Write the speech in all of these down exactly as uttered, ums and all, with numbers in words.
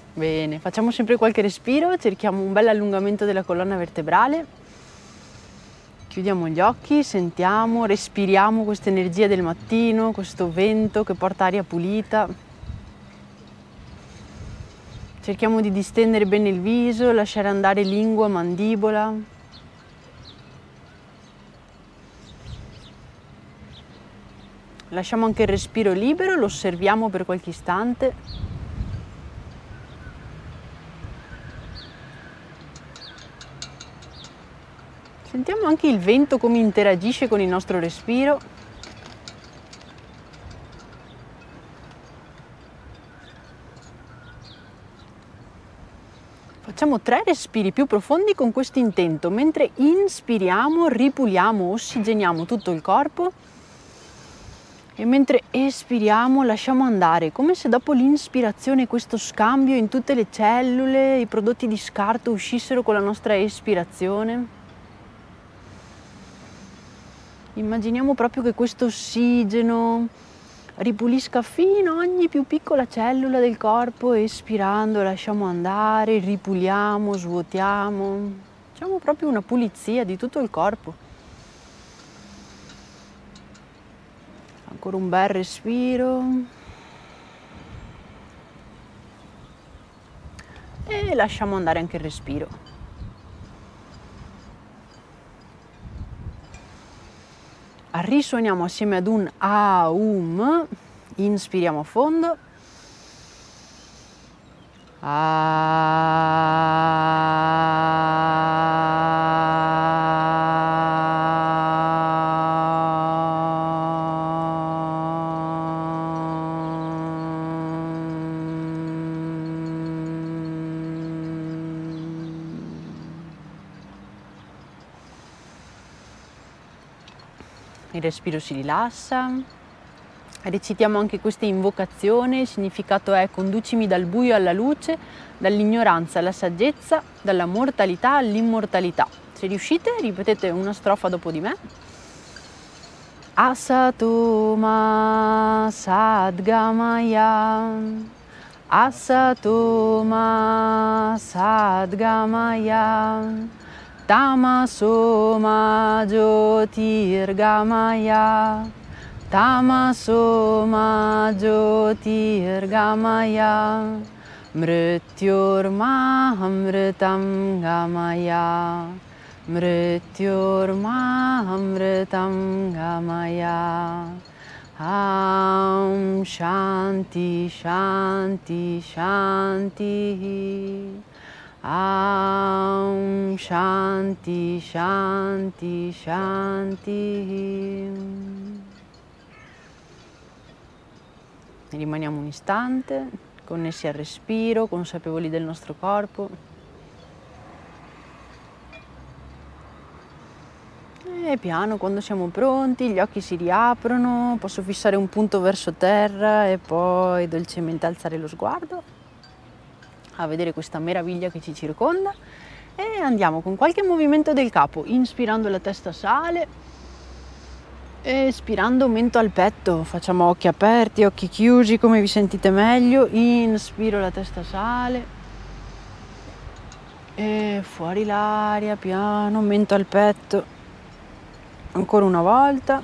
Bene, facciamo sempre qualche respiro, cerchiamo un bel allungamento della colonna vertebrale. Chiudiamo gli occhi, sentiamo, respiriamo questa energia del mattino, questo vento che porta aria pulita. Cerchiamo di distendere bene il viso, lasciare andare lingua, mandibola. Lasciamo anche il respiro libero, lo osserviamo per qualche istante. Sentiamo anche il vento come interagisce con il nostro respiro. Facciamo tre respiri più profondi con questo intento. Mentre inspiriamo, ripuliamo, ossigeniamo tutto il corpo e mentre espiriamo lasciamo andare, come se dopo l'inspirazione questo scambio in tutte le cellule, i prodotti di scarto uscissero con la nostra espirazione. Immaginiamo proprio che questo ossigeno ripulisca fino a ogni più piccola cellula del corpo, espirando lasciamo andare, ripuliamo, svuotiamo. Facciamo proprio una pulizia di tutto il corpo. Ancora un bel respiro. E lasciamo andare anche il respiro. Risuoniamo assieme ad un Aum, inspiriamo a fondo, il respiro si rilassa, recitiamo anche questa invocazione, il significato è: conducimi dal buio alla luce, dall'ignoranza alla saggezza, dalla mortalità all'immortalità. Se riuscite ripetete una strofa dopo di me. Asato ma sadgamaya, asato ma sadgamaya, Tamaso ma jyotirgamaya, Tamaso ma jyotirgamaya, Mrityorma amritam gamaya, Mrityorma amritam gamaya. Am Shanti Shanti Shanti. Aum Shanti Shanti Shanti. Rimaniamo un istante connessi al respiro, consapevoli del nostro corpo. E piano, quando siamo pronti, gli occhi si riaprono, posso fissare un punto verso terra e poi dolcemente alzare lo sguardo a vedere questa meraviglia che ci circonda e andiamo con qualche movimento del capo, inspirando la testa sale, espirando mento al petto, facciamo occhi aperti, occhi chiusi come vi sentite meglio, inspiro la testa sale e fuori l'aria, piano, mento al petto, ancora una volta,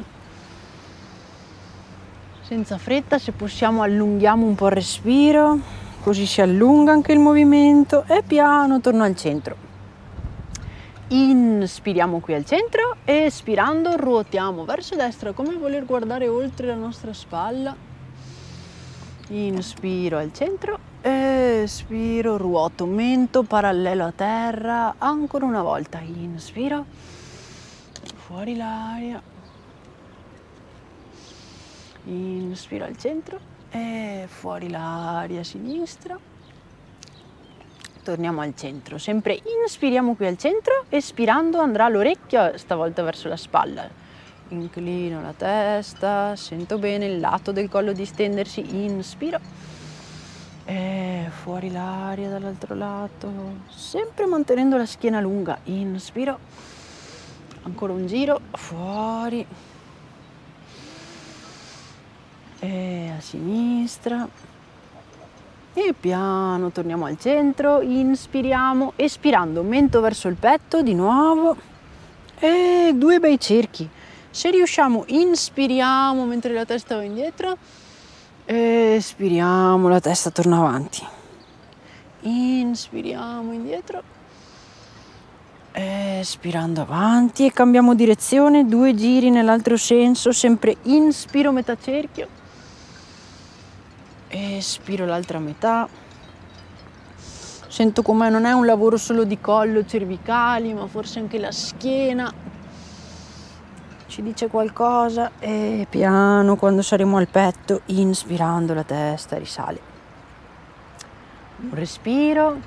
senza fretta, se possiamo allunghiamo un po' il respiro. Così si allunga anche il movimento e piano torno al centro. Inspiriamo qui al centro e espirando ruotiamo verso destra come voler guardare oltre la nostra spalla. Inspiro al centro, espiro, ruoto, mento parallelo a terra, ancora una volta. Inspiro, fuori l'aria. Inspiro al centro. E fuori l'aria a sinistra, torniamo al centro, sempre inspiriamo qui al centro, espirando andrà l'orecchio stavolta verso la spalla, inclino la testa, sento bene il lato del collo distendersi, inspiro e fuori l'aria dall'altro lato, sempre mantenendo la schiena lunga, inspiro, ancora un giro, fuori e a sinistra, E piano torniamo al centro, inspiriamo, espirando, mento verso il petto di nuovo e due bei cerchi. Se riusciamo inspiriamo mentre la testa va indietro, espiriamo, la testa torna avanti. Inspiriamo indietro, espirando avanti e cambiamo direzione, due giri nell'altro senso, sempre inspiro metà cerchio. Espiro l'altra metà. Sento com'è, non è un lavoro solo di collo, cervicali, ma forse anche la schiena ci dice qualcosa. E piano, quando saremo al petto, inspirando la testa risale. Un respiro.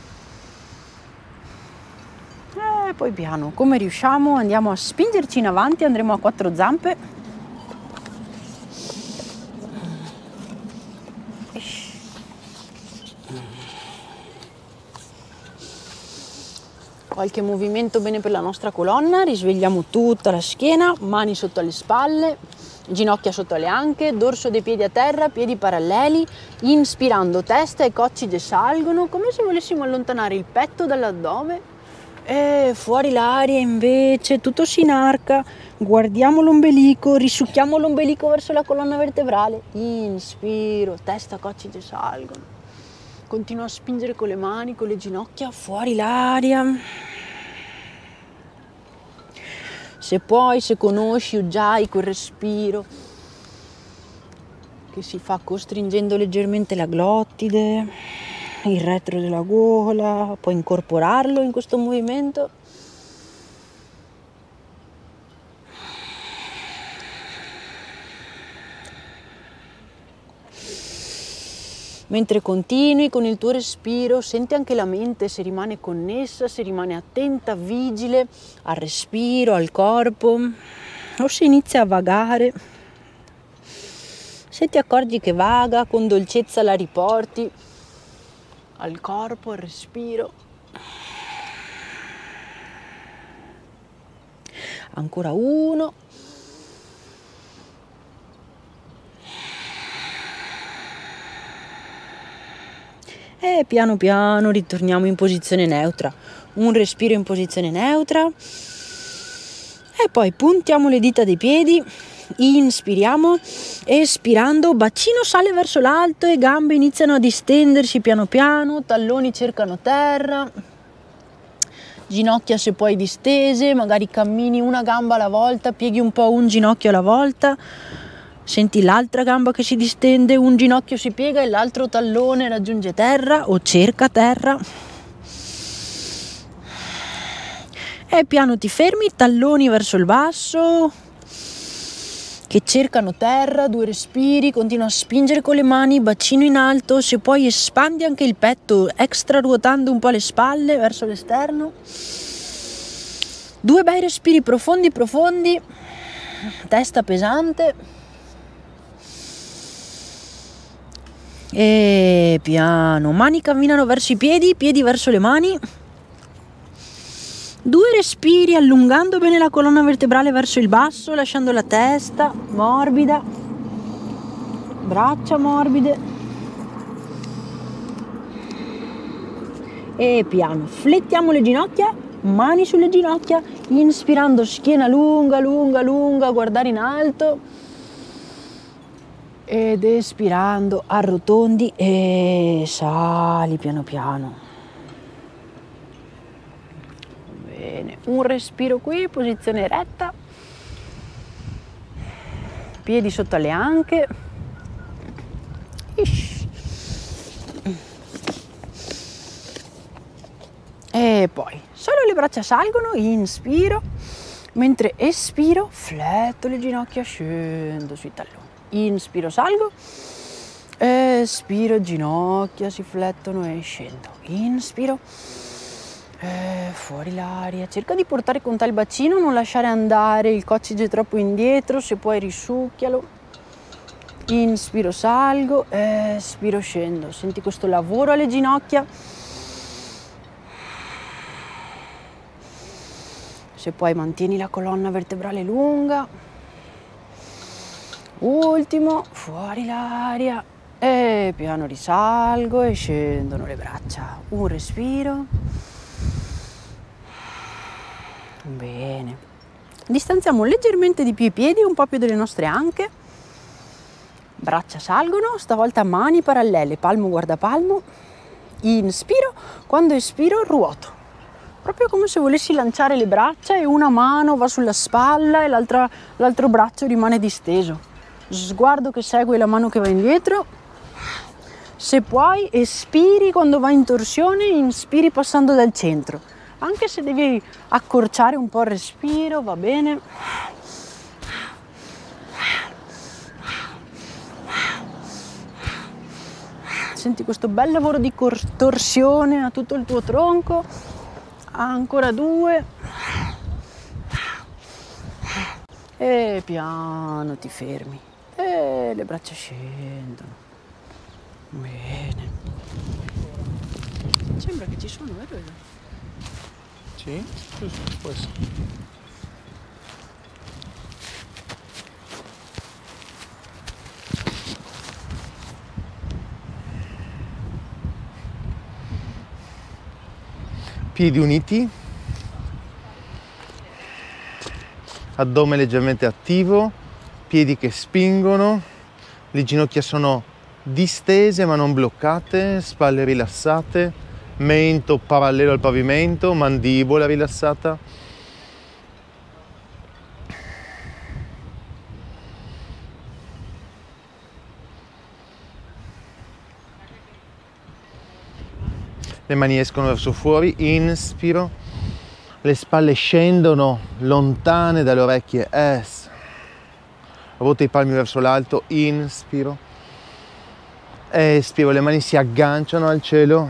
E poi piano, come riusciamo, andiamo a spingerci in avanti, andremo a quattro zampe. Qualche movimento bene per la nostra colonna, risvegliamo tutta la schiena, mani sotto alle spalle, ginocchia sotto le anche, dorso dei piedi a terra, piedi paralleli, inspirando testa e coccige salgono, come se volessimo allontanare il petto dall'addome e fuori l'aria invece, tutto si inarca, guardiamo l'ombelico, risucchiamo l'ombelico verso la colonna vertebrale, inspiro, testa, coccige salgono. Continua a spingere con le mani, con le ginocchia, fuori l'aria. Se puoi, se conosci, uggiai quel respiro che si fa costringendo leggermente la glottide, il retro della gola, puoi incorporarlo in questo movimento. Mentre continui con il tuo respiro, senti anche la mente se rimane connessa, se rimane attenta, vigile al respiro, al corpo, o se inizia a vagare. Se ti accorgi che vaga, con dolcezza la riporti al corpo, al respiro. Ancora uno. E piano piano ritorniamo in posizione neutra, un respiro in posizione neutra e poi puntiamo le dita dei piedi, inspiriamo, espirando, bacino sale verso l'alto e gambe iniziano a distendersi piano piano, talloni cercano terra, ginocchia se puoi distese, magari cammini una gamba alla volta, pieghi un po' un ginocchio alla volta. Senti l'altra gamba che si distende, un ginocchio si piega e l'altro tallone raggiunge terra o cerca terra. E piano ti fermi, talloni verso il basso, che cercano terra, due respiri, continua a spingere con le mani, bacino in alto, se puoi espandi anche il petto, extra ruotando un po' le spalle verso l'esterno. Due bei respiri profondi profondi, testa pesante. E piano, mani camminano verso i piedi, piedi verso le mani. Due respiri allungando bene la colonna vertebrale verso il basso, lasciando la testa morbida, braccia morbide. E piano, flettiamo le ginocchia, mani sulle ginocchia, inspirando schiena lunga, lunga, lunga, guardare in alto. Ed espirando arrotondi e sali piano piano. Bene, un respiro qui, posizione retta, piedi sotto alle anche. Ish. E poi solo le braccia salgono, inspiro, mentre espiro fletto le ginocchia, scendo sui talloni. Inspiro, salgo, espiro, ginocchia si flettono e scendo. Inspiro, e fuori l'aria. Cerca di portare con te il bacino, non lasciare andare il coccige troppo indietro, se puoi risucchialo. Inspiro, salgo, espiro, scendo. Senti questo lavoro alle ginocchia. Se puoi mantieni la colonna vertebrale lunga. Ultimo, fuori l'aria, E piano risalgo e scendono le braccia. Un respiro. Bene. Distanziamo leggermente di più i piedi, un po' più delle nostre anche. Braccia salgono, stavolta mani parallele, palmo guarda palmo. Inspiro, quando espiro ruoto. Proprio come se volessi lanciare le braccia e una mano va sulla spalla e l'altro braccio rimane disteso. Sguardo che segue la mano che va indietro. Se puoi, espiri quando va in torsione, inspiri passando dal centro. Anche se devi accorciare un po' il respiro, va bene. Senti questo bel lavoro di torsione a tutto il tuo tronco. Ancora due. E piano ti fermi. E le braccia scendono. Bene. Sembra che ci sono, vero? Sì, può essere. Piedi uniti, addome leggermente attivo, piedi che spingono, le ginocchia sono distese ma non bloccate, spalle rilassate, mento parallelo al pavimento, mandibola rilassata. Le mani escono verso fuori, inspiro, le spalle scendono lontane dalle orecchie, es. Ruota i palmi verso l'alto, inspiro, espiro, le mani si agganciano al cielo,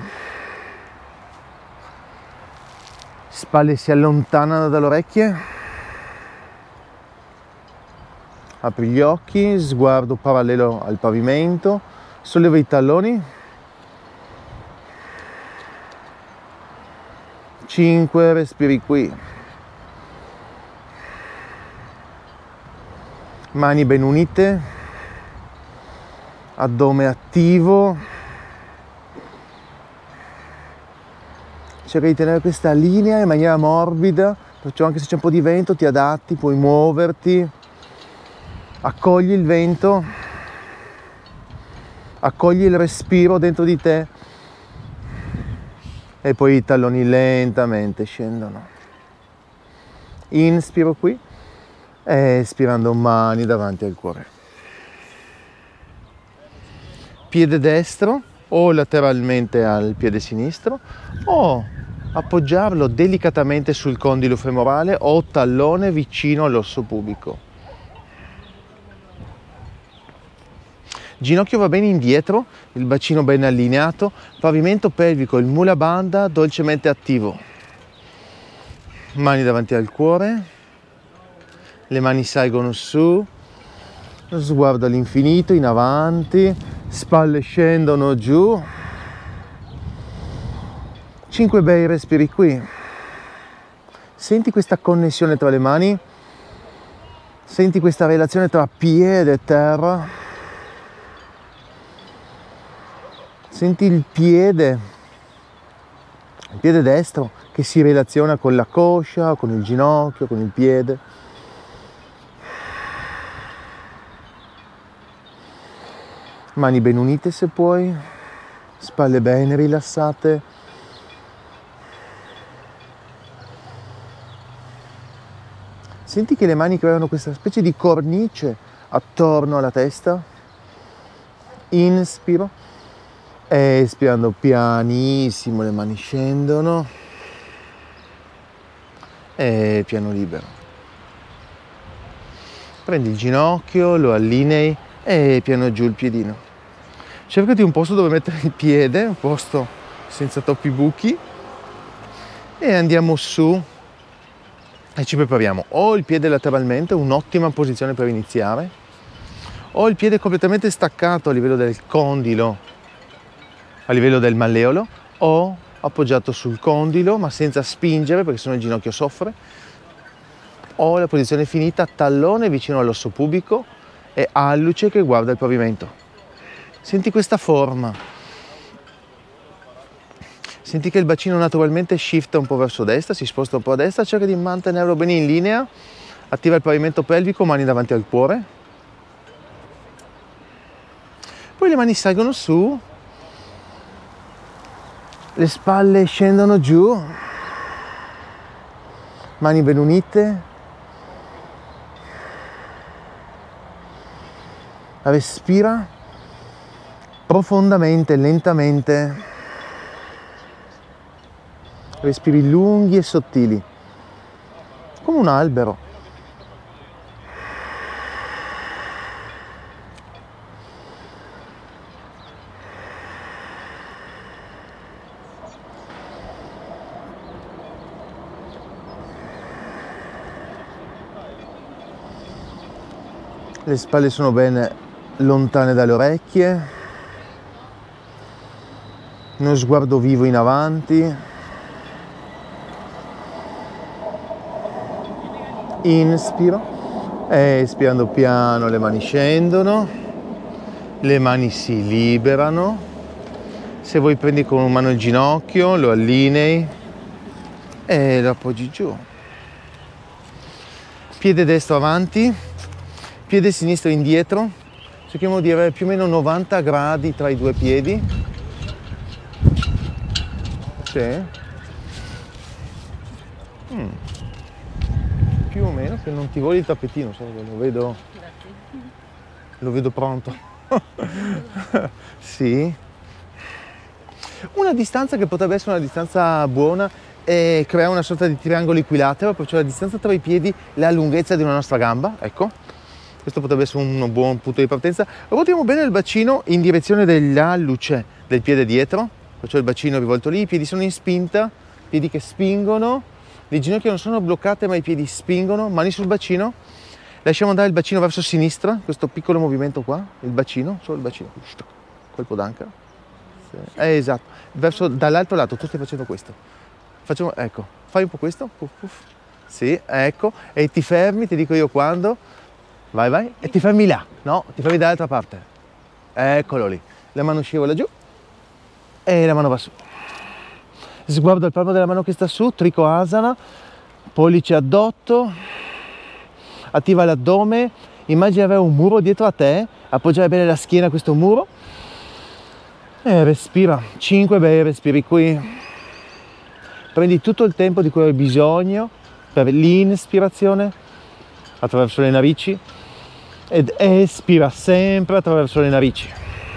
spalle si allontanano dalle orecchie, apri gli occhi, sguardo parallelo al pavimento, sollevo i talloni. cinque, respiri qui. Mani ben unite, addome attivo. Cerca di tenere questa linea in maniera morbida, perciò anche se c'è un po' di vento ti adatti, puoi muoverti. Accogli il vento, accogli il respiro dentro di te. E poi i talloni lentamente scendono. Inspiro qui, espirando mani davanti al cuore. Piede destro o lateralmente al piede sinistro o appoggiarlo delicatamente sul condilo femorale o tallone vicino all'osso pubico. Ginocchio va bene indietro, il bacino ben allineato, pavimento pelvico, il mula bandha dolcemente attivo. Mani davanti al cuore, le mani salgono su, sguardo all'infinito, in avanti, spalle scendono giù. Cinque bei respiri qui. Senti questa connessione tra le mani, senti questa relazione tra piede e terra. Senti il piede, il piede destro che si relaziona con la coscia, con il ginocchio, con il piede. Mani ben unite se puoi, spalle bene rilassate. Senti che le mani creano questa specie di cornice attorno alla testa. Inspiro. Espirando pianissimo, le mani scendono e piano libero. Prendi il ginocchio, lo allinei e piano giù il piedino. Cercati un posto dove mettere il piede, un posto senza troppi buchi e andiamo su e ci prepariamo. O il piede lateralmente, un'ottima posizione per iniziare, o il piede completamente staccato a livello del condilo, a livello del malleolo, o appoggiato sul condilo ma senza spingere perché sennò il ginocchio soffre, o la posizione finita, tallone vicino all'osso pubico e alluce che guarda il pavimento. Senti questa forma. Senti che il bacino naturalmente shifta un po' verso destra, si sposta un po' a destra, cerca di mantenerlo bene in linea, attiva il pavimento pelvico, mani davanti al cuore. Poi le mani salgono su, le spalle scendono giù, mani ben unite. Respira profondamente, lentamente. Respiri lunghi e sottili, come un albero. Le spalle sono ben lontane dalle orecchie, uno sguardo vivo in avanti. Inspiro, espirando piano le mani scendono, le mani si liberano. Se vuoi prendi con una mano il ginocchio, lo allinei e lo appoggi giù. Piede destro avanti, piede sinistro indietro. Cerchiamo di avere più o meno novanta gradi tra i due piedi. Sì. Mm. Più o meno, che non ti voli il tappetino, so che lo vedo, lo vedo pronto. Sì. Una distanza che potrebbe essere una distanza buona è creare una sorta di triangolo equilatero, perciò la distanza tra i piedi, la lunghezza di una nostra gamba, ecco. Questo potrebbe essere un buon punto di partenza. Ruotiamo bene il bacino in direzione dell'alluce del piede dietro, perciò il bacino è rivolto lì, i piedi sono in spinta, piedi che spingono. Le ginocchia non sono bloccate ma i piedi spingono, mani sul bacino, lasciamo andare il bacino verso sinistra, questo piccolo movimento qua, il bacino, solo il bacino, colpo d'anca, sì. Eh, esatto, verso dall'altro lato, tu stai facendo questo, facciamo, ecco, fai un po' questo, puff, puff. Sì, ecco, e ti fermi, ti dico io quando, vai vai, e ti fermi là, no, ti fermi dall'altra parte, eccolo lì, la mano scivola giù e la mano va su. Sguardo al palmo della mano che sta su, Trikonasana, pollice addotto, attiva l'addome, immagina avere un muro dietro a te, appoggiare bene la schiena a questo muro e respira, cinque bei respiri qui, prendi tutto il tempo di cui hai bisogno per l'inspirazione attraverso le narici ed espira sempre attraverso le narici.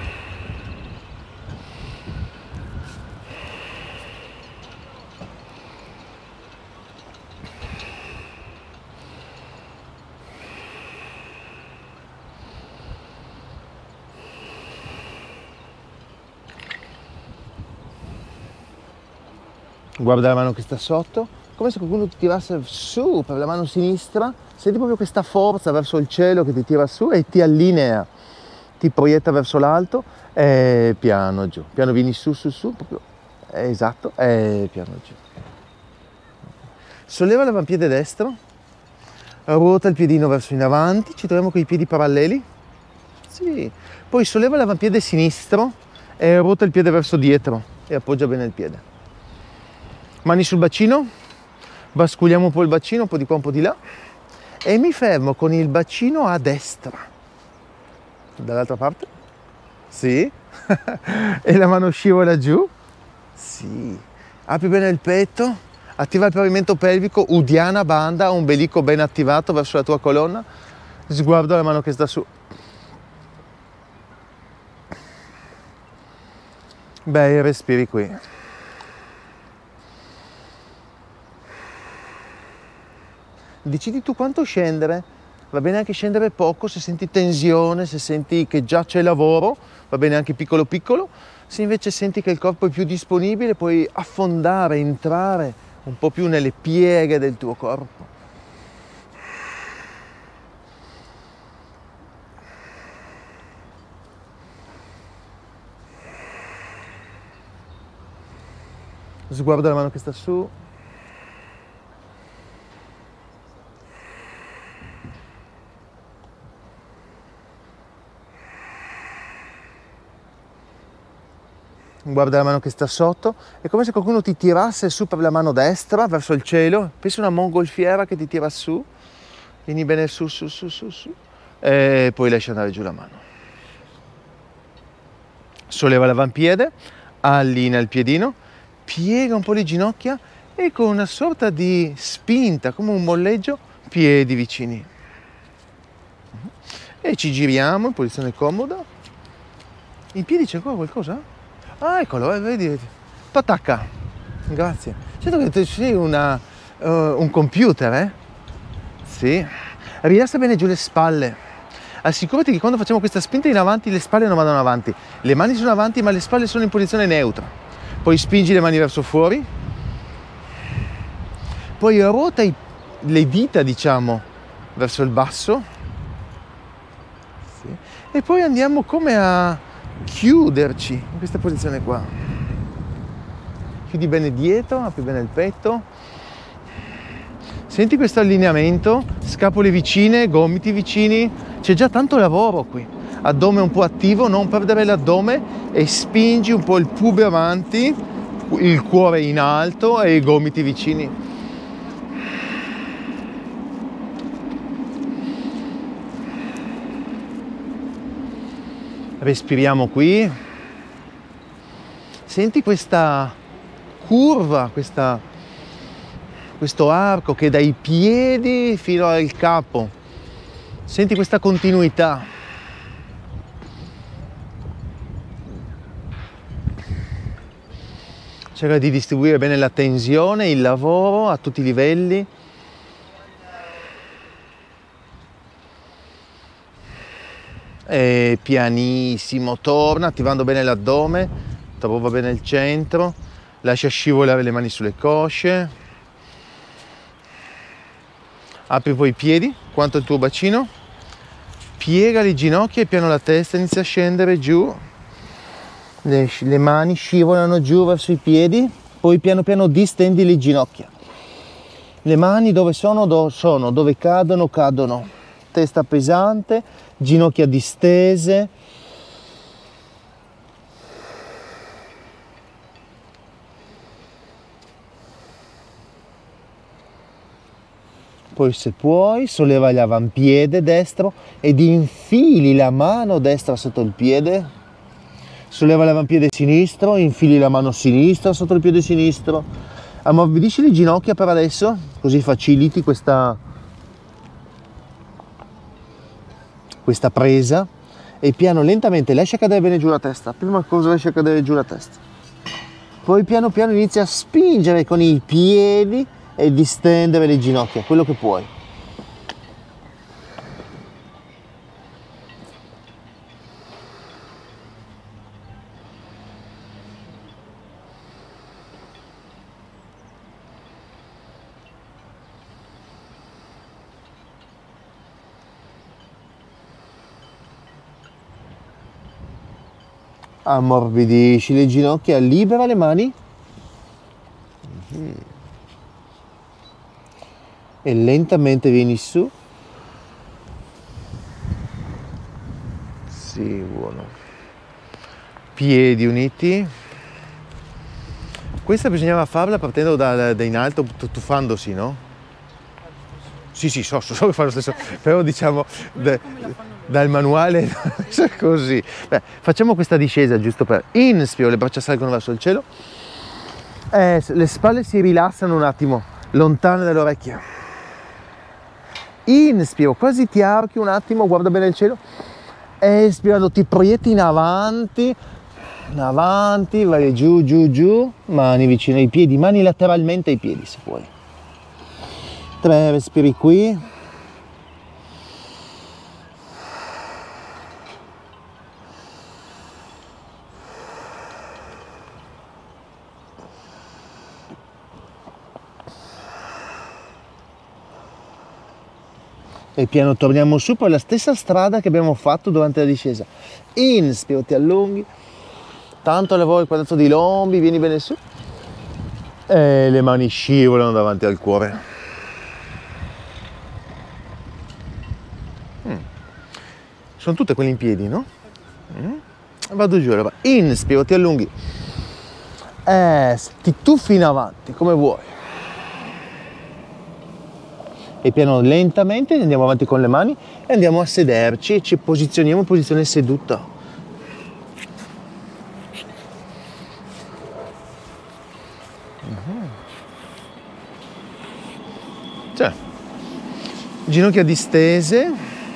Guarda la mano che sta sotto, come se qualcuno ti tirasse su per la mano sinistra, senti proprio questa forza verso il cielo che ti tira su e ti allinea, ti proietta verso l'alto e piano giù, piano vieni su su su, proprio, esatto, e piano giù. Solleva l'avampiede destro, ruota il piedino verso in avanti, ci troviamo con i piedi paralleli, sì, poi solleva l'avampiede sinistro e ruota il piede verso dietro e appoggia bene il piede. Mani sul bacino, basculiamo un po' il bacino, un po' di qua, un po' di là e mi fermo con il bacino a destra. Dall'altra parte? Sì. E la mano scivola giù? Sì. Apri bene il petto, attiva il pavimento pelvico, Uddiyana Bandha, ombelico ben attivato verso la tua colonna, sguardo alla mano che sta su. Bei respiri qui. Decidi tu quanto scendere, va bene anche scendere poco, se senti tensione, se senti che già c'è lavoro, va bene anche piccolo piccolo, se invece senti che il corpo è più disponibile puoi affondare, entrare un po' più nelle pieghe del tuo corpo. Sguardo la mano che sta su. guarda la mano che sta sotto, è come se qualcuno ti tirasse su per la mano destra verso il cielo, pensa una mongolfiera che ti tira su, vieni bene su, su, su, su, su, e poi lascia andare giù la mano. Solleva l'avampiede, allinea il piedino, piega un po' le ginocchia e con una sorta di spinta, come un molleggio, piedi vicini. E ci giriamo in posizione comoda. In piedi c'è ancora qualcosa? Ah, eccolo, eh, vedi, attacca. Grazie. Certo che tu sei una, uh, un computer, eh? Sì. Rilassa bene giù le spalle. Assicurati che quando facciamo questa spinta in avanti le spalle non vadano avanti. Le mani sono avanti ma le spalle sono in posizione neutra. Poi spingi le mani verso fuori. Poi ruota i, le dita, diciamo, verso il basso. Sì. E poi andiamo come a chiuderci in questa posizione qua. Chiudi bene dietro, apri bene il petto. Senti questo allineamento, scapole vicine, gomiti vicini. C'è già tanto lavoro qui. Addome un po' attivo, non perdere l'addome e spingi un po' il pube avanti, il cuore in alto e i gomiti vicini. Respiriamo qui. Senti questa curva, questa, questo arco che dai piedi fino al capo. Senti questa continuità. Cerca di distribuire bene la tensione, il lavoro a tutti i livelli. E pianissimo, torna attivando bene l'addome, trova bene il centro, lascia scivolare le mani sulle cosce, apri poi i piedi quanto il tuo bacino, piega le ginocchia e piano la testa inizia a scendere giù, le, le mani scivolano giù verso i piedi, poi piano piano distendi le ginocchia, le mani dove sono, dove sono, dove cadono, cadono, testa pesante, ginocchia distese, poi se puoi solleva l'avampiede destro ed infili la mano destra sotto il piede, solleva l'avampiede sinistro, infili la mano sinistra sotto il piede sinistro, ammorbidisci le ginocchia per adesso, così faciliti questa questa presa e piano lentamente lascia cadere bene giù la testa. Prima cosa lascia cadere giù la testa, poi piano piano inizia a spingere con i piedi e distendere le ginocchia, quello che puoi. Ammorbidisci le ginocchia, libera le mani e lentamente vieni su. Sì, buono. Piedi uniti. Questa bisognava farla partendo da, da in alto, tuffandosi, no? Sì, sì, so, so, so che fa lo stesso, però diciamo da, dal manuale così. Beh, facciamo questa discesa giusto per inspiro, le braccia salgono verso il cielo, eh, le spalle si rilassano un attimo, lontane dall'orecchia. Inspiro, quasi ti archi un attimo, guarda bene il cielo, espirando ti proietti in avanti, in avanti, vai giù, giù, giù, mani vicino ai piedi, mani lateralmente ai piedi se puoi. Tre respiri qui. E piano torniamo su per la stessa strada che abbiamo fatto durante la discesa. Inspiro, ti allunghi, tanto lavori il quadrato di lombi, vieni bene su e le mani scivolano davanti al cuore. Mm. Sono tutte quelle in piedi, no? Mm. Vado giù, allora. Inspiro, ti allunghi, Eh, ti tuffi in avanti, come vuoi. E piano lentamente andiamo avanti con le mani e andiamo a sederci e ci posizioniamo in posizione seduta. Uh-huh. Cioè, ginocchia distese,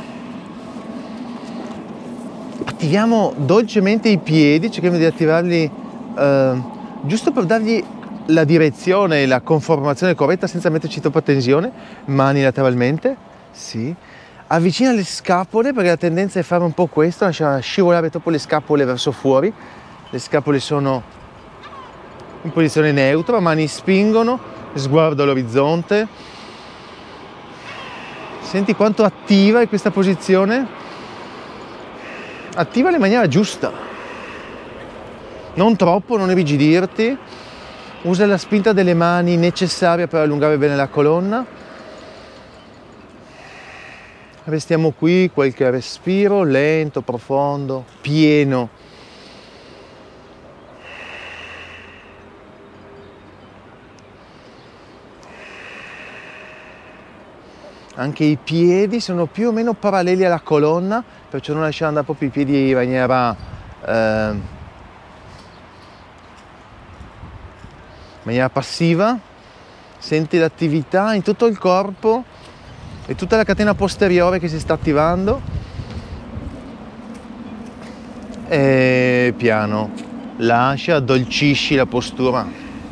attiviamo dolcemente i piedi, cerchiamo di attivarli eh, giusto per dargli la direzione e la conformazione corretta senza metterci troppa tensione, mani lateralmente, sì. Avvicina le scapole perché la tendenza è fare un po' questo, lasciare scivolare troppo le scapole verso fuori. Le scapole sono in posizione neutra, mani spingono, sguardo all'orizzonte. Senti quanto attiva è questa posizione? Attivala in maniera giusta. Non troppo, non irrigidirti. Usa la spinta delle mani necessaria per allungare bene la colonna. Restiamo qui qualche respiro lento, profondo, pieno. Anche i piedi sono più o meno paralleli alla colonna, perciò non lasciare andare proprio i piedi in maniera eh, in maniera passiva. Senti l'attività in tutto il corpo e tutta la catena posteriore che si sta attivando. E piano, lascia, addolcisci la postura.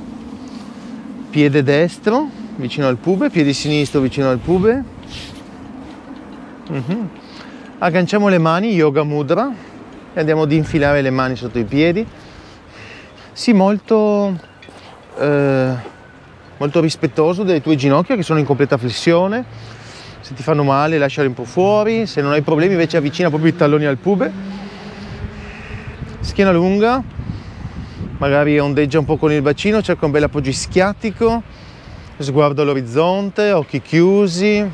Piede destro vicino al pube, piede sinistro vicino al pube. Uh-huh. Agganciamo le mani, yoga mudra, e andiamo ad infilare le mani sotto i piedi. Sì, molto eh, molto rispettoso delle tue ginocchia che sono in completa flessione. Se ti fanno male lasciali un po' fuori, se non hai problemi invece avvicina proprio i talloni al pube. Schiena lunga, magari ondeggia un po' con il bacino, cerca un bel appoggio ischiatico, sguardo all'orizzonte, occhi chiusi.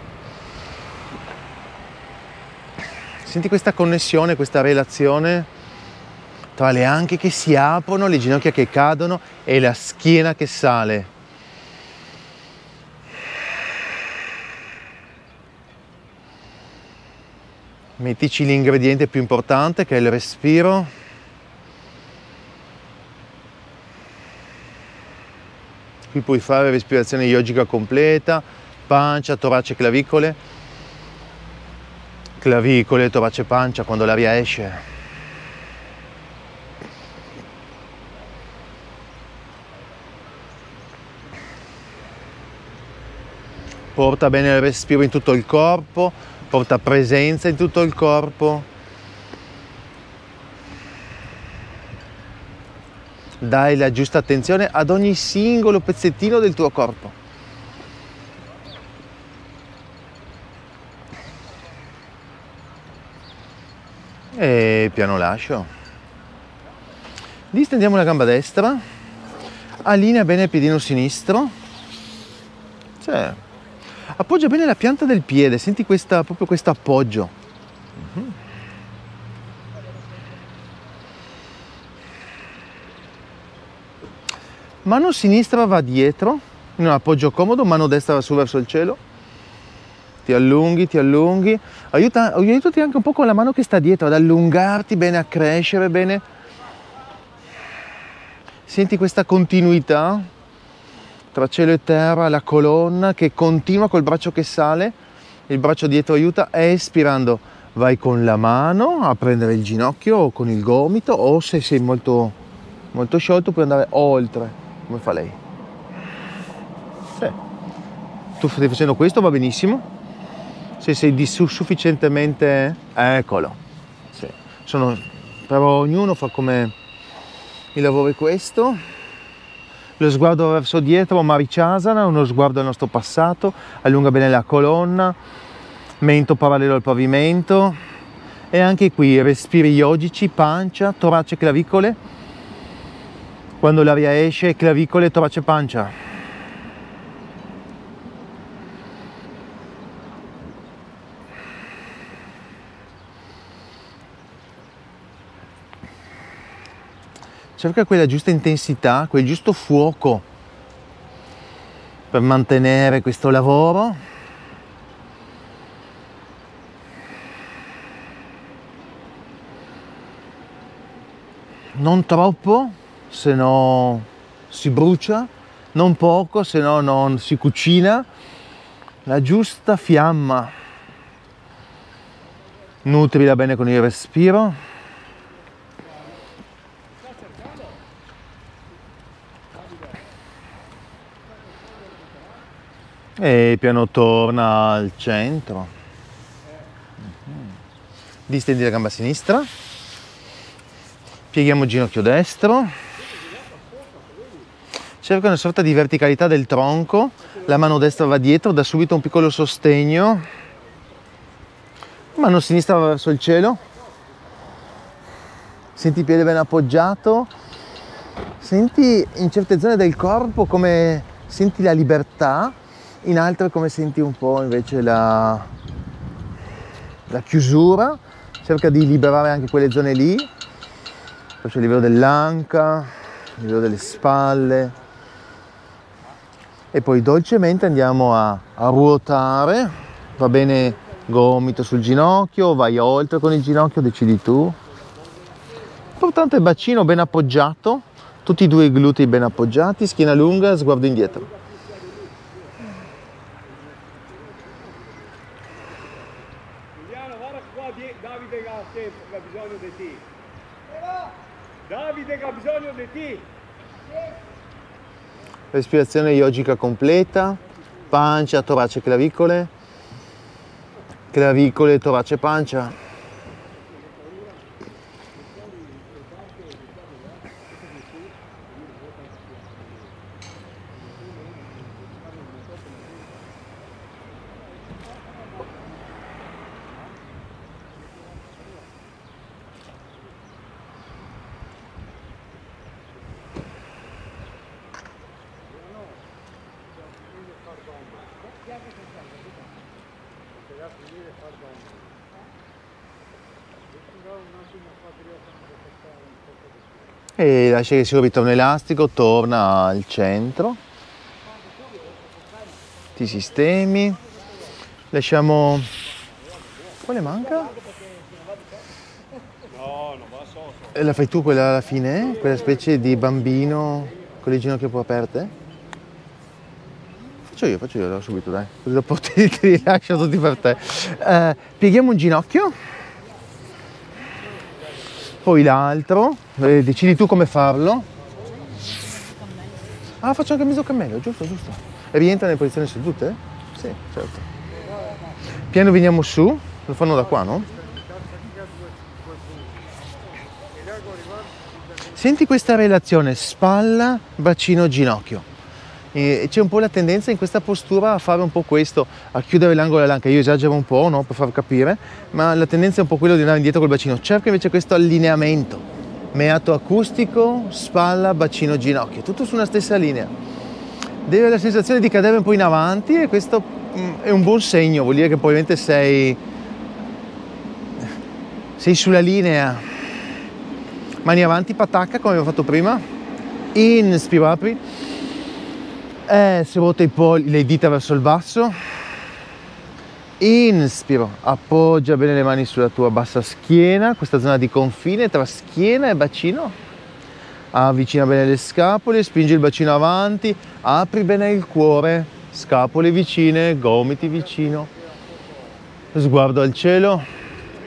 Senti questa connessione, questa relazione tra le anche che si aprono, le ginocchia che cadono e la schiena che sale. Mettici l'ingrediente più importante che è il respiro. Qui puoi fare respirazione yogica completa, pancia, torace, clavicole, clavicole, torace, pancia quando l'aria esce. Porta bene il respiro in tutto il corpo, porta presenza in tutto il corpo. Dai la giusta attenzione ad ogni singolo pezzettino del tuo corpo. E piano lascio. Distendiamo la gamba destra, allinea bene il piedino sinistro. Cioè, appoggia bene la pianta del piede, senti questa, proprio questo appoggio. Uh-huh. Mano sinistra va dietro, in un appoggio comodo, mano destra va su verso il cielo. Ti allunghi, ti allunghi. Aiuta, aiutati anche un po' con la mano che sta dietro, ad allungarti bene, a crescere bene. Senti questa continuità tra cielo e terra, la colonna che continua col braccio che sale, il braccio dietro aiuta, espirando vai con la mano a prendere il ginocchio o con il gomito, o se sei molto, molto sciolto puoi andare oltre, come fa lei. Sì. Tu stai facendo questo, va benissimo. Se sei di su sufficientemente, eccolo. Sì. Sono, però ognuno fa come il lavoro è questo. Lo sguardo verso dietro, Marichyasana, uno sguardo al nostro passato, allunga bene la colonna, mento parallelo al pavimento, e anche qui respiri yogici, pancia, torace, clavicole. Quando l'aria esce, clavicole, torace, pancia. cerca quella giusta intensità, quel giusto fuoco per mantenere questo lavoro. Non troppo, se no si brucia, non poco, se no non si cucina. La giusta fiamma. Nutrila bene con il respiro. E piano torna al centro. Distendi la gamba sinistra. Pieghiamo il ginocchio destro. Cerca una sorta di verticalità del tronco. La mano destra va dietro, dà subito un piccolo sostegno. Mano sinistra va verso il cielo. Senti il piede ben appoggiato. Senti in certe zone del corpo come senti la libertà, in altre come senti un po' invece la, la chiusura. Cerca di liberare anche quelle zone lì. Faccio il livello dell'anca, il livello delle spalle. E poi dolcemente andiamo a, a ruotare. Va bene gomito sul ginocchio, vai oltre con il ginocchio, decidi tu. L'importante è bacino ben appoggiato, tutti e due i glutei ben appoggiati, schiena lunga, sguardo indietro. Giuliano, guarda qua, Davide che ha tempo, che ha bisogno di te. Davide che ha bisogno di te. Respirazione yogica completa, pancia, torace, clavicole, clavicole, torace, pancia. E lascia che si ritorno elastico, torna al centro, ti sistemi, lasciamo, quale manca? No, non va so. E la fai tu quella alla fine? Quella specie di bambino con le ginocchia un po' aperte? Faccio io, faccio io subito, dai, così dopo ti, ti rilascio tutti per te. Eh, pieghiamo un ginocchio, poi l'altro, eh, decidi tu come farlo. Ah, faccio anche mezzo cammello, giusto, giusto. E rientra nelle posizioni sedute? Sì, certo. Piano veniamo su, lo fanno da qua, no? Senti questa relazione spalla, bacino, ginocchio. E c'è un po' la tendenza in questa postura a fare un po' questo, a chiudere l'angolo dell'anca. Io esagero un po', no? Per far capire, ma la tendenza è un po' quello di andare indietro col bacino. Cerca invece questo allineamento, meato acustico, spalla, bacino, ginocchio, tutto su una stessa linea. Devi avere la sensazione di cadere un po' in avanti e questo è un buon segno, vuol dire che probabilmente sei, sei sulla linea. Mani avanti, patacca come abbiamo fatto prima, inspiro, apri. Eh, si ruota i polli, le dita verso il basso, inspiro, appoggia bene le mani sulla tua bassa schiena, questa zona di confine tra schiena e bacino, avvicina bene le scapole, spingi il bacino avanti, apri bene il cuore, scapole vicine, gomiti vicino, sguardo al cielo.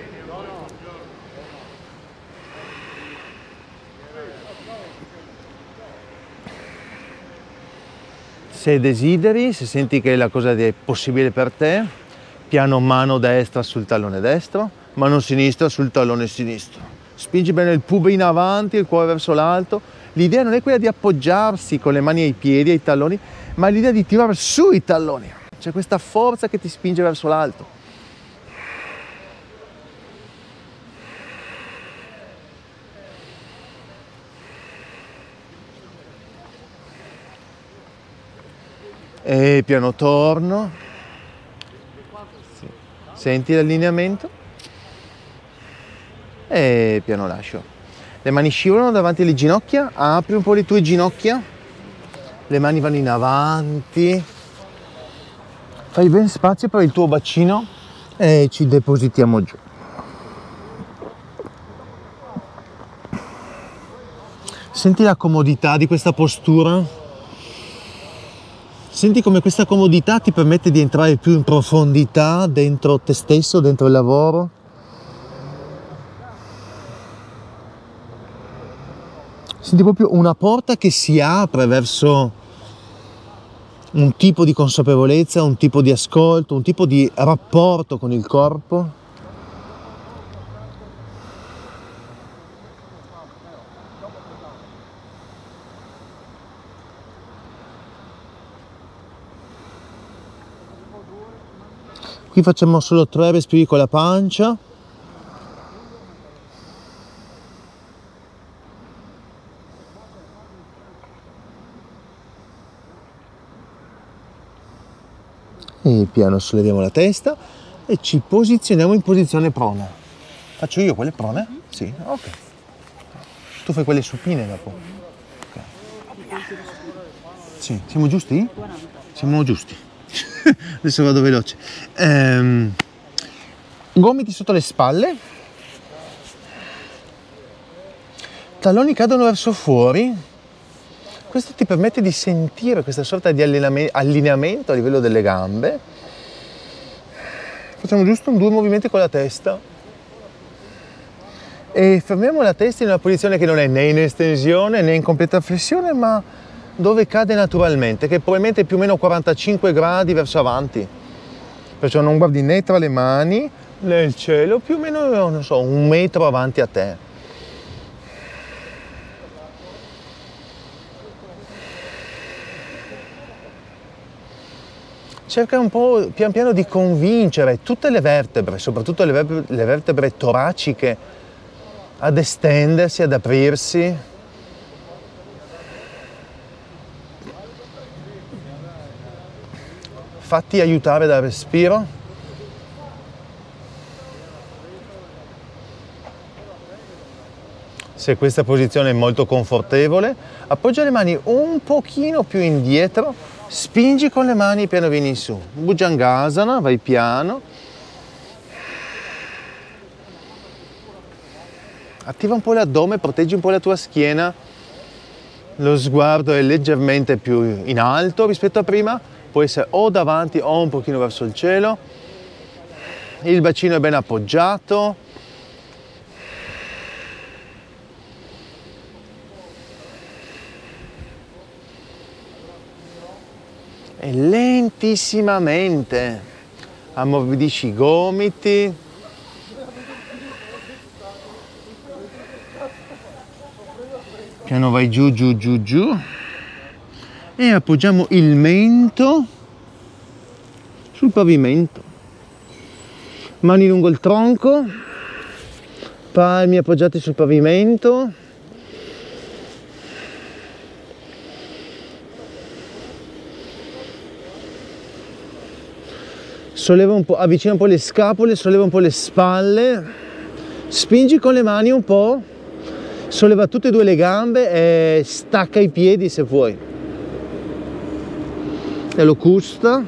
Se desideri, se senti che la cosa è possibile per te, piano mano destra sul tallone destro, mano sinistra sul tallone sinistro. Spingi bene il pube in avanti, il cuore verso l'alto. L'idea non è quella di appoggiarsi con le mani ai piedi, ai talloni, ma l'idea di tirare su i talloni. C'è questa forza che ti spinge verso l'alto. E piano torno, senti l'allineamento e piano lascio. Le mani scivolano davanti alle ginocchia, apri un po' le tue ginocchia, le mani vanno in avanti, fai ben spazio per il tuo bacino e ci depositiamo giù. Senti la comodità di questa postura, senti come questa comodità ti permette di entrare più in profondità dentro te stesso, dentro il lavoro. Senti proprio una porta che si apre verso un tipo di consapevolezza, un tipo di ascolto, un tipo di rapporto con il corpo. Qui facciamo solo tre respiri con la pancia. E piano solleviamo la testa e ci posizioniamo in posizione prona. Faccio io quelle prone? Sì, ok. Tu fai quelle supine dopo. Okay. Sì, siamo giusti? Siamo giusti. Adesso vado veloce. Ehm, gomiti sotto le spalle. Talloni cadono verso fuori. Questo ti permette di sentire questa sorta di allineamento a livello delle gambe. Facciamo giusto un due movimenti con la testa e fermiamo la testa in una posizione che non è né in estensione né in completa flessione, ma dove cade naturalmente, che probabilmente è più o meno quarantacinque gradi verso avanti. Perciò non guardi né tra le mani né il cielo, più o meno, non so, un metro avanti a te. Cerca un po' pian piano di convincere tutte le vertebre, soprattutto le vertebre, le vertebre toraciche, ad estendersi, ad aprirsi. Fatti aiutare dal respiro. Se questa posizione è molto confortevole, appoggia le mani un pochino più indietro. Spingi con le mani e piano vieni su. Bhujangasana, vai piano. Attiva un po' l'addome, proteggi un po' la tua schiena. Lo sguardo è leggermente più in alto rispetto a prima. Può essere o davanti o un pochino verso il cielo. Il bacino è ben appoggiato. E lentissimamente ammorbidisci i gomiti, piano vai giù giù giù giù e appoggiamo il mento sul pavimento, mani lungo il tronco, palmi appoggiati sul pavimento. Solleva un po', avvicina un po' le scapole, solleva un po' le spalle, spingi con le mani un po', solleva tutte e due le gambe e stacca i piedi se vuoi. E lo custa.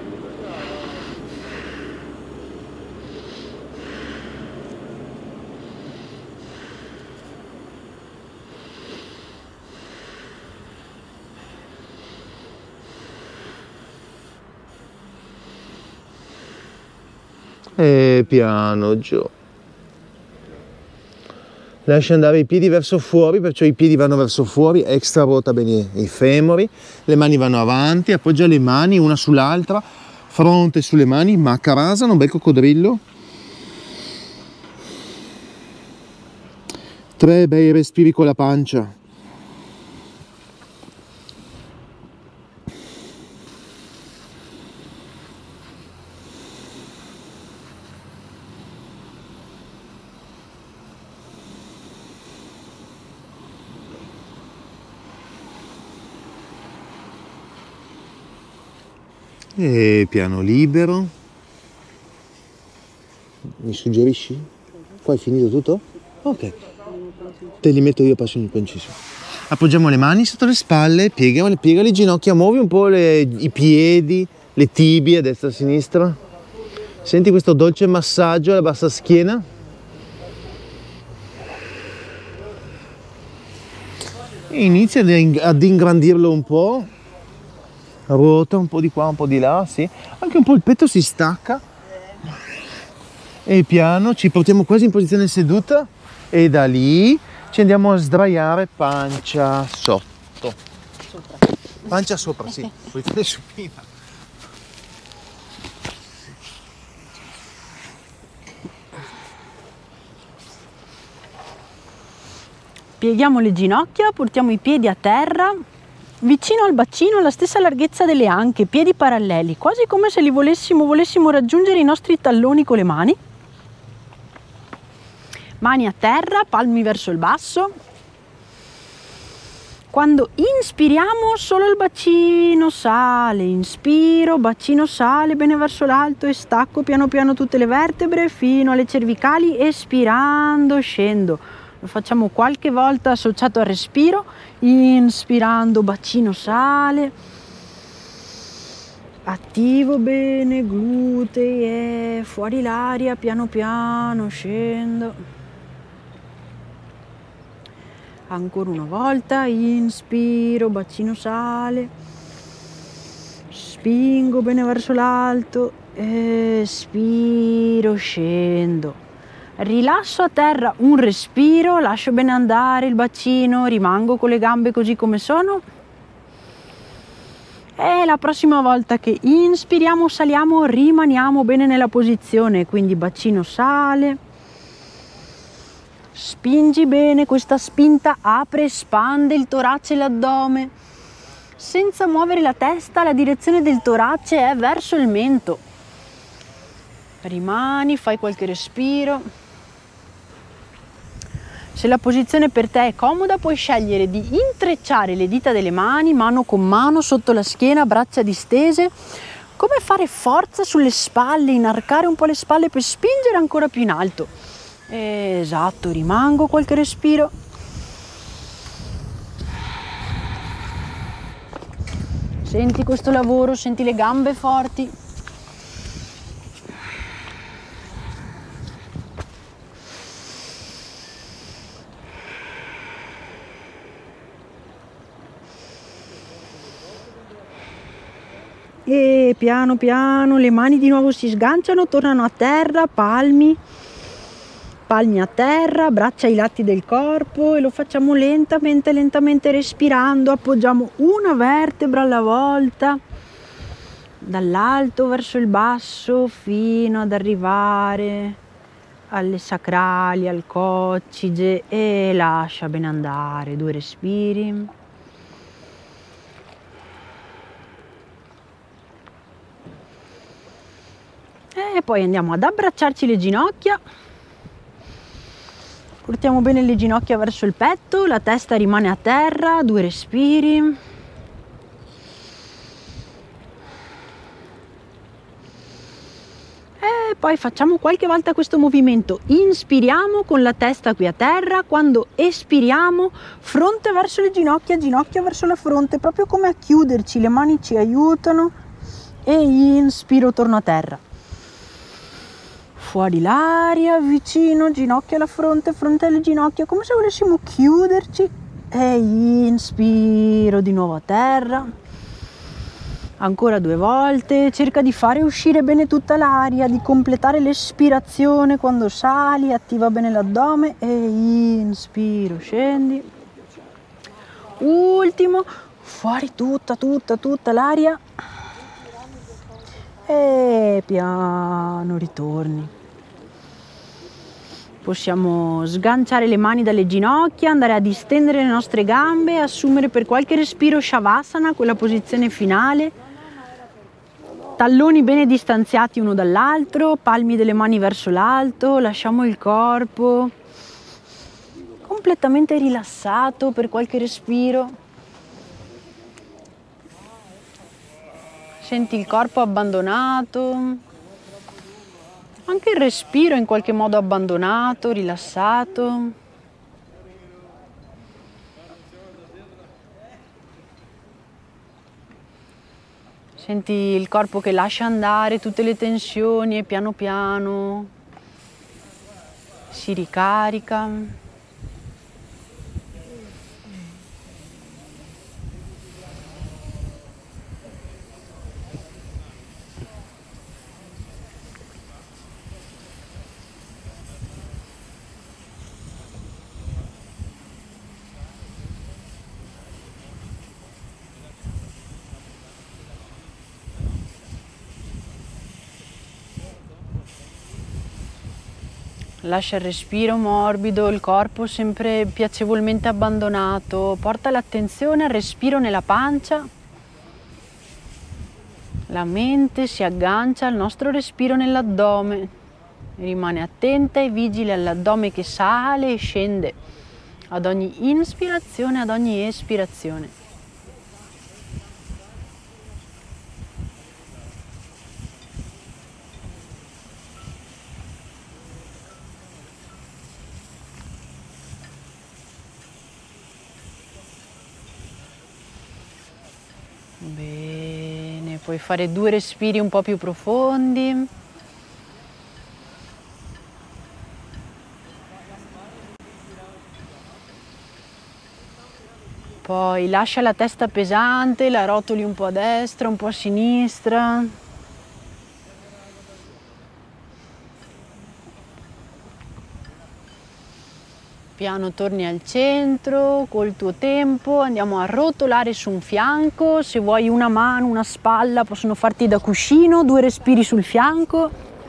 E piano giù. Lascia andare i piedi verso fuori, perciò i piedi vanno verso fuori, extra ruota bene i femori, le mani vanno avanti, appoggia le mani una sull'altra, fronte sulle mani, Makarasana, un bel coccodrillo. Tre bei respiri con la pancia. E piano libero. Mi suggerisci? Qua hai finito tutto? Ok. Te li metto io, passo in conciso. Appoggiamo le mani sotto le spalle, piega, piega le ginocchia, muovi un po' le, i piedi, le tibie a destra e a sinistra. Senti questo dolce massaggio alla bassa schiena. E inizia ad ingrandirlo un po'. Ruota un po' di qua, un po' di là, sì. Anche un po' il petto si stacca. E piano ci portiamo quasi in posizione seduta. E da lì ci andiamo a sdraiare pancia sotto. Sopra. Pancia sopra, sì. Posizione supina. Pieghiamo le ginocchia, portiamo i piedi a terra, vicino al bacino, alla stessa larghezza delle anche, piedi paralleli, quasi come se li volessimo, volessimo raggiungere i nostri talloni con le mani. Mani a terra, palmi verso il basso. Quando inspiriamo solo il bacino sale, inspiro, bacino sale bene verso l'alto e stacco piano piano tutte le vertebre fino alle cervicali, espirando scendo. Lo facciamo qualche volta associato al respiro, inspirando bacino sale, attivo bene glutei e fuori l'aria, piano piano scendo. Ancora una volta, inspiro, bacino sale, spingo bene verso l'alto, espiro, scendo. Rilasso a terra un respiro, lascio bene andare il bacino, rimango con le gambe così come sono. E la prossima volta che inspiriamo, saliamo, rimaniamo bene nella posizione, quindi bacino sale. Spingi bene, questa spinta apre, espande il torace e l'addome. Senza muovere la testa, la direzione del torace è verso il mento. Rimani, fai qualche respiro. Se la posizione per te è comoda, puoi scegliere di intrecciare le dita delle mani, mano con mano, sotto la schiena, braccia distese. Come fare forza sulle spalle, inarcare un po' le spalle per spingere ancora più in alto. Esatto, rimango qualche respiro. Senti questo lavoro, senti le gambe forti. E piano piano le mani di nuovo si sganciano, tornano a terra, palmi. Palmi a terra, braccia ai lati del corpo e lo facciamo lentamente, lentamente respirando. Appoggiamo una vertebra alla volta, dall'alto verso il basso, fino ad arrivare alle sacrali, al coccige e lascia bene andare. Due respiri. E poi andiamo ad abbracciarci le ginocchia. Portiamo bene le ginocchia verso il petto, la testa rimane a terra, due respiri. E poi facciamo qualche volta questo movimento. Inspiriamo con la testa qui a terra, quando espiriamo fronte verso le ginocchia, ginocchia verso la fronte, proprio come a chiuderci, le mani ci aiutano. E inspiro, torno a terra. Fuori l'aria, vicino, ginocchia alla fronte, fronte alle ginocchia, come se volessimo chiuderci. E inspiro di nuovo a terra. Ancora due volte. Cerca di fare uscire bene tutta l'aria, di completare l'espirazione quando sali, attiva bene l'addome. E inspiro, scendi. Ultimo. Fuori tutta, tutta, tutta l'aria. E piano ritorni. Possiamo sganciare le mani dalle ginocchia, andare a distendere le nostre gambe, assumere per qualche respiro Shavasana, quella posizione finale. Talloni bene distanziati uno dall'altro, palmi delle mani verso l'alto, lasciamo il corpo completamente rilassato per qualche respiro. Senti il corpo abbandonato. Anche il respiro in qualche modo abbandonato, rilassato. Senti il corpo che lascia andare tutte le tensioni e piano piano si ricarica. Lascia il respiro morbido, il corpo sempre piacevolmente abbandonato, porta l'attenzione al respiro nella pancia, la mente si aggancia al nostro respiro nell'addome, rimane attenta e vigile all'addome che sale e scende ad ogni inspirazione, ad ogni espirazione. Bene, puoi fare due respiri un po' più profondi. Poi lascia la testa pesante, la rotoli un po' a destra, un po' a sinistra. Piano torni al centro, col tuo tempo andiamo a rotolare su un fianco, se vuoi una mano, una spalla possono farti da cuscino, due respiri sul fianco.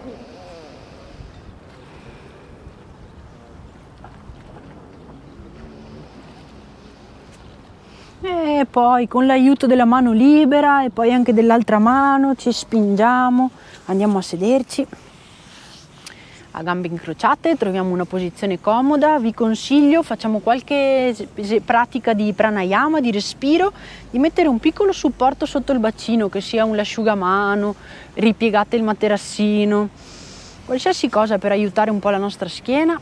E poi con l'aiuto della mano libera e poi anche dell'altra mano ci spingiamo, andiamo a sederci. A gambe incrociate, troviamo una posizione comoda, vi consiglio, facciamo qualche pratica di pranayama, di respiro, di mettere un piccolo supporto sotto il bacino, che sia un asciugamano, ripiegate il materassino, qualsiasi cosa per aiutare un po' la nostra schiena.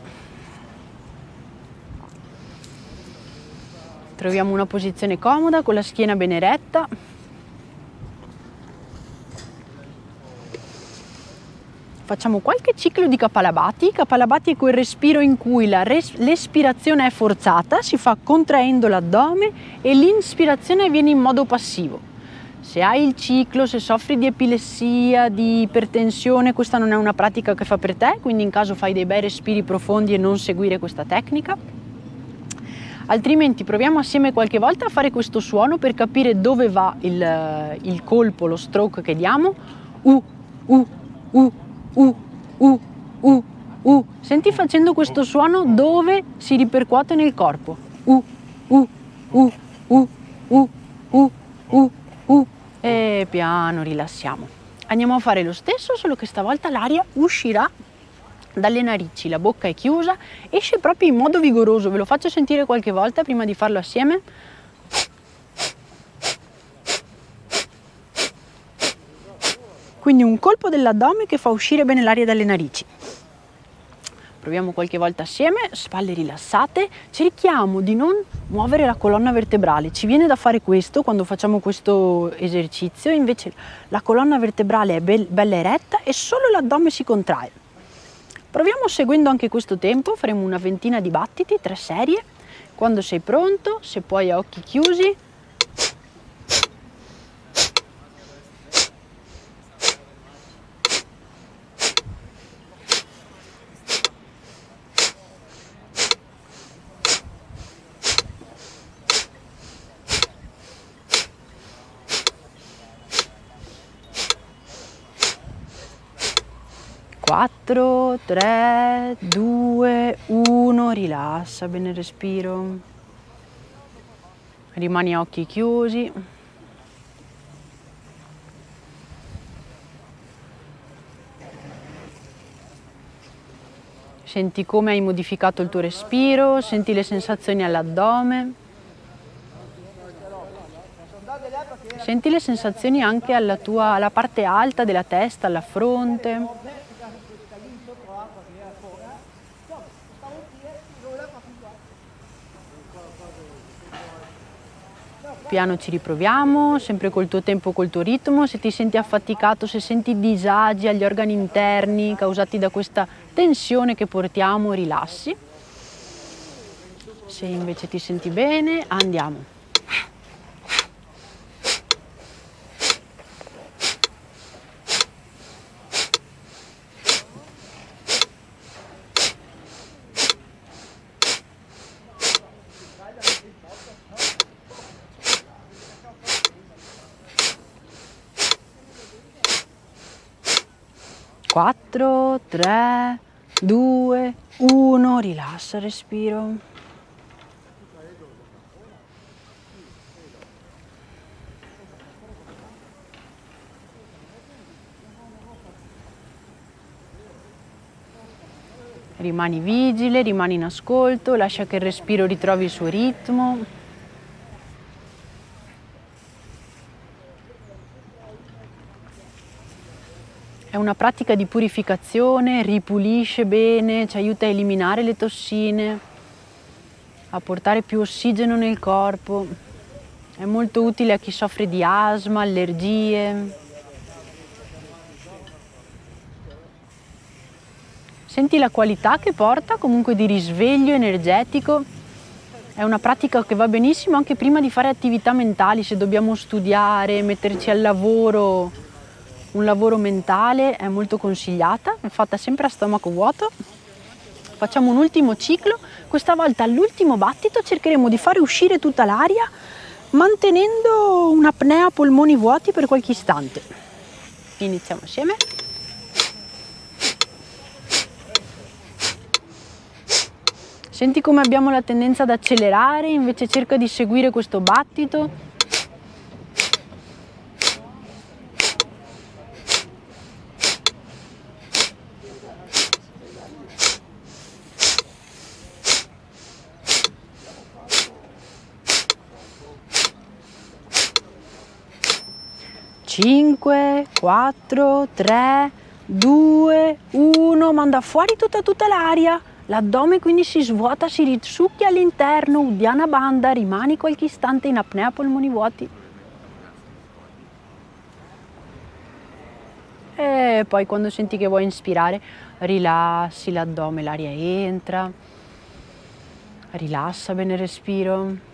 Troviamo una posizione comoda con la schiena ben eretta. Facciamo qualche ciclo di Kapalabhati. Kapalabhati è quel respiro in cui l'espirazione è forzata, si fa contraendo l'addome e l'inspirazione avviene in modo passivo. Se hai il ciclo, se soffri di epilessia, di ipertensione, questa non è una pratica che fa per te, quindi in caso fai dei bei respiri profondi e non seguire questa tecnica. Altrimenti proviamo assieme qualche volta a fare questo suono per capire dove va il, il colpo, lo stroke che diamo. U, u, u. U, u, u, u. Senti facendo questo suono dove si ripercuote nel corpo. U, u, u, u, u, u, u, u. E piano rilassiamo. Andiamo a fare lo stesso, solo che stavolta l'aria uscirà dalle narici, la bocca è chiusa, esce proprio in modo vigoroso. Ve lo faccio sentire qualche volta prima di farlo assieme. Quindi un colpo dell'addome che fa uscire bene l'aria dalle narici. Proviamo qualche volta assieme, spalle rilassate, cerchiamo di non muovere la colonna vertebrale. Ci viene da fare questo quando facciamo questo esercizio, invece la colonna vertebrale è be- bella eretta e solo l'addome si contrae. Proviamo seguendo anche questo tempo, faremo una ventina di battiti, tre serie. Quando sei pronto, se puoi a occhi chiusi, quattro, tre, due, uno, rilassa bene il respiro, rimani a occhi chiusi. Senti come hai modificato il tuo respiro, senti le sensazioni all'addome, senti le sensazioni anche alla tua, alla parte alta della testa, alla fronte. piano ci riproviamo, sempre col tuo tempo, col tuo ritmo. Se ti senti affaticato, se senti disagi agli organi interni causati da questa tensione che portiamo, rilassi. Se invece ti senti bene, andiamo. quattro, tre, due, uno, rilassa il respiro. Rimani vigile, rimani in ascolto, lascia che il respiro ritrovi il suo ritmo. È una pratica di purificazione, ripulisce bene, ci aiuta a eliminare le tossine, a portare più ossigeno nel corpo. È molto utile a chi soffre di asma, allergie. Senti la qualità che porta comunque di risveglio energetico. È una pratica che va benissimo anche prima di fare attività mentali, se dobbiamo studiare, metterci al lavoro. Un lavoro mentale è molto consigliata, è fatta sempre a stomaco vuoto. Facciamo un ultimo ciclo, questa volta all'ultimo battito cercheremo di fare uscire tutta l'aria mantenendo un'apnea a polmoni vuoti per qualche istante. Iniziamo assieme. Senti come abbiamo la tendenza ad accelerare, invece cerca di seguire questo battito. cinque, quattro, tre, due, uno, manda fuori tutta, tutta l'aria, l'addome quindi si svuota, si risucchia all'interno, Uddiyana Bandha, rimani qualche istante in apnea polmoni vuoti. E poi quando senti che vuoi inspirare, rilassi l'addome, l'aria entra, rilassa bene il respiro.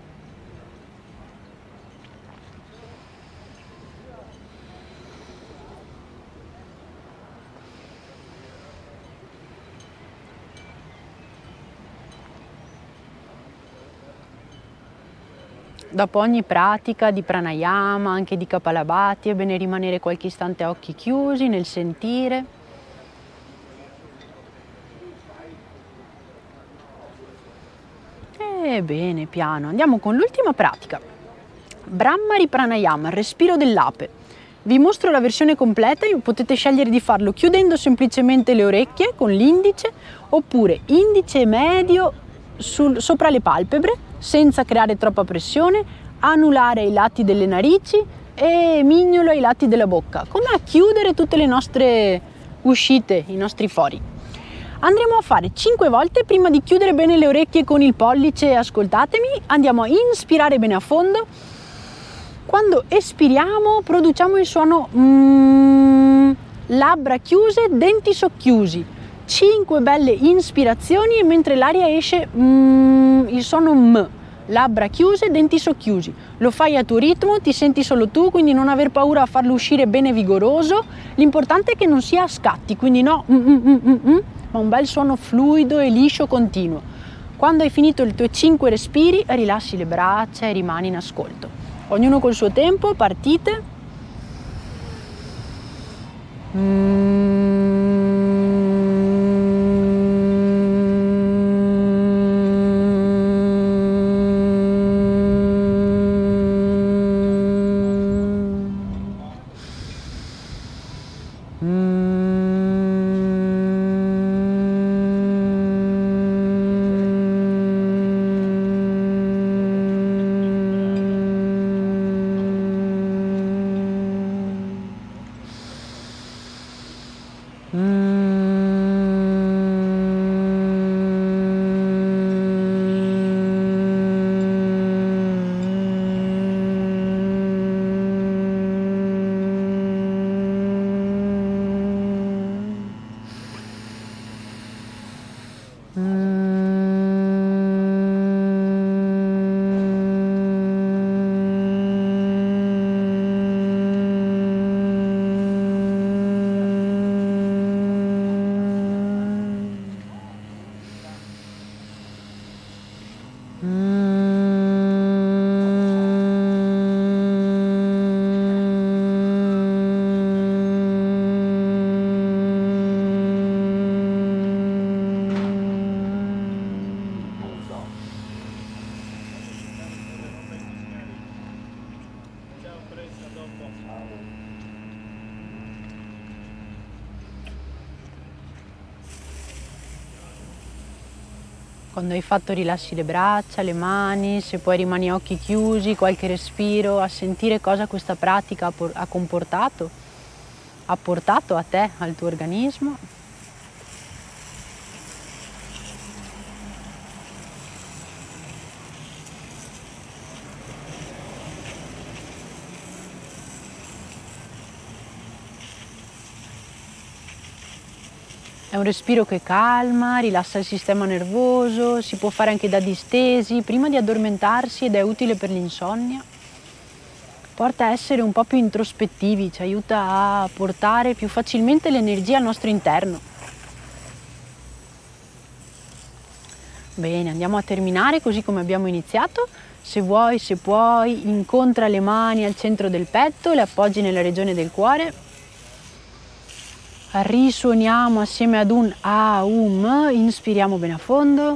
Dopo ogni pratica di pranayama, anche di Kapalabhati, è bene rimanere qualche istante a occhi chiusi nel sentire. E bene, piano. Andiamo con l'ultima pratica. Brahmari Pranayama, il respiro dell'ape. Vi mostro la versione completa, potete scegliere di farlo chiudendo semplicemente le orecchie con l'indice, oppure indice medio sul, sopra le palpebre, senza creare troppa pressione, anulare ai lati delle narici e mignolo ai lati della bocca, come a chiudere tutte le nostre uscite, i nostri fori. Andremo a fare cinque volte prima di chiudere bene le orecchie con il pollice, ascoltatemi, andiamo a inspirare bene a fondo. Quando espiriamo produciamo il suono mm, labbra chiuse, denti socchiusi. cinque belle ispirazioni e mentre l'aria esce mm, il suono M, labbra chiuse, denti socchiusi. Lo fai a tuo ritmo, ti senti solo tu, quindi non aver paura a farlo uscire bene vigoroso. L'importante è che non sia a scatti, quindi no, mm, mm, mm, mm, mm, ma un bel suono fluido e liscio continuo. Quando hai finito i tuoi cinque respiri, rilassi le braccia e rimani in ascolto. Ognuno col suo tempo, partite. Mm. Quando hai fatto rilassi le braccia, le mani, se poi rimani a occhi chiusi, qualche respiro, a sentire cosa questa pratica ha comportato, ha portato a te, al tuo organismo. È un respiro che calma, rilassa il sistema nervoso, si può fare anche da distesi, prima di addormentarsi ed è utile per l'insonnia. Porta a essere un po' più introspettivi, ci aiuta a portare più facilmente l'energia al nostro interno. Bene, andiamo a terminare così come abbiamo iniziato. Se vuoi, se puoi, incontra le mani al centro del petto, le appoggi nella regione del cuore. Risuoniamo assieme ad un Aum, inspiriamo bene a fondo.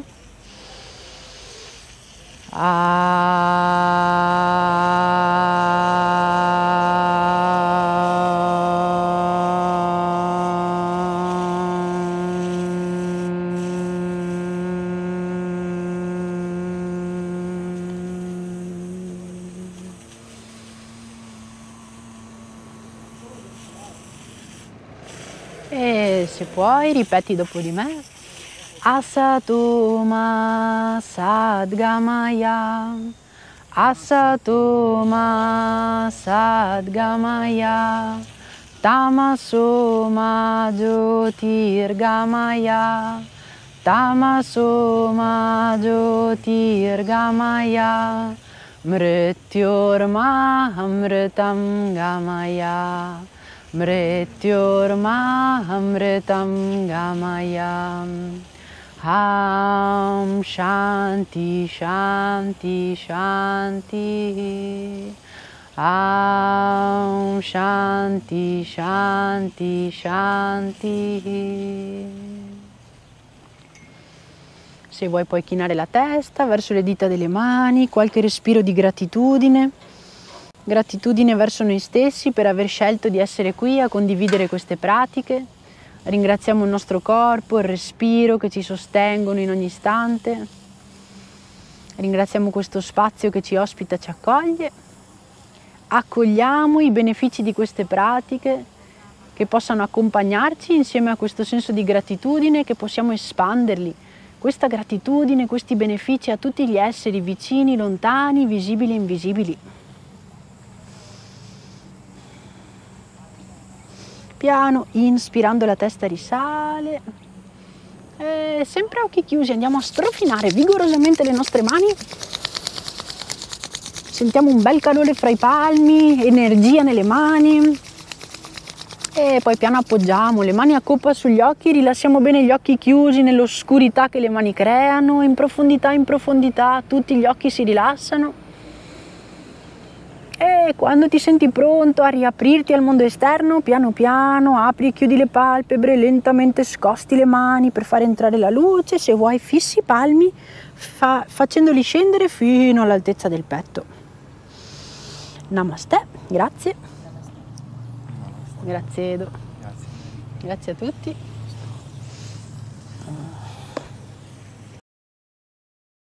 E se puoi, ripeti dopo di me. Asatoma Sadgamaya, Asatoma Sadgamaya, Tamasoma Jyotirgamaya, Tamasoma Jyotirgamaya, Mrityorma Amritam Gamaya, Mrityorma Amritam Gamaya. Ham Shanti Shanti Shanti, Ham Shanti Shanti Shanti. Se vuoi puoi chinare la testa verso le dita delle mani, qualche respiro di gratitudine. Gratitudine verso noi stessi per aver scelto di essere qui a condividere queste pratiche. Ringraziamo il nostro corpo, il respiro che ci sostengono in ogni istante. Ringraziamo questo spazio che ci ospita e ci accoglie. Accogliamo i benefici di queste pratiche che possano accompagnarci insieme a questo senso di gratitudine, che possiamo espanderli. Questa gratitudine, questi benefici a tutti gli esseri vicini, lontani, visibili e invisibili. Piano, inspirando la testa risale, e sempre a occhi chiusi andiamo a strofinare vigorosamente le nostre mani, sentiamo un bel calore fra i palmi, energia nelle mani e poi piano appoggiamo le mani a coppa sugli occhi, rilassiamo bene gli occhi chiusi nell'oscurità che le mani creano, in profondità, in profondità, tutti gli occhi si rilassano. E quando ti senti pronto a riaprirti al mondo esterno, piano piano apri e chiudi le palpebre, lentamente scosti le mani per far entrare la luce, se vuoi fissi i palmi fa, facendoli scendere fino all'altezza del petto. Namaste, grazie. Grazie Edo. Grazie. Grazie a tutti.